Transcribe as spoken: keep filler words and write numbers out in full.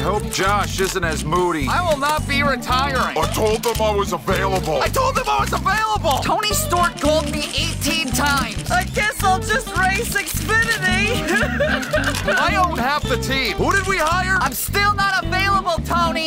I hope Josh isn't as moody. I will not be retiring. I told them I was available. I told them I was available. Tony Stork called me eighteen times. I guess I'll just race Xfinity. I own half the team. Who did we hire? I'm still not available, Tony.